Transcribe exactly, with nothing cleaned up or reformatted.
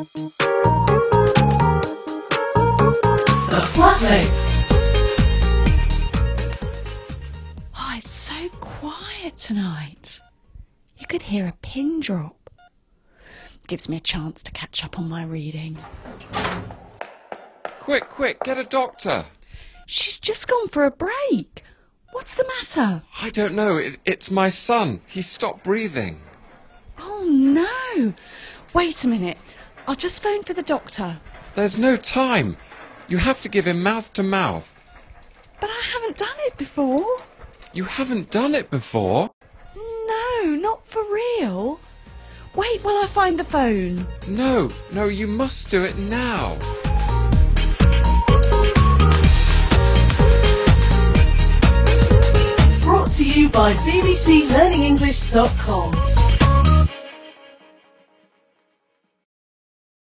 The Flatmates. Oh, it's so quiet tonight. You could hear a pin drop. Gives me a chance to catch up on my reading. Quick, quick, get a doctor. She's just gone for a break. What's the matter? I don't know. It, it's my son. He stopped breathing. Oh, no. Wait a minute. I'll just phone for the doctor. There's no time. You have to give him mouth to mouth. But I haven't done it before. You haven't done it before? No, not for real. Wait while I find the phone. No, no, you must do it now. Brought to you by b b c learning english dot com.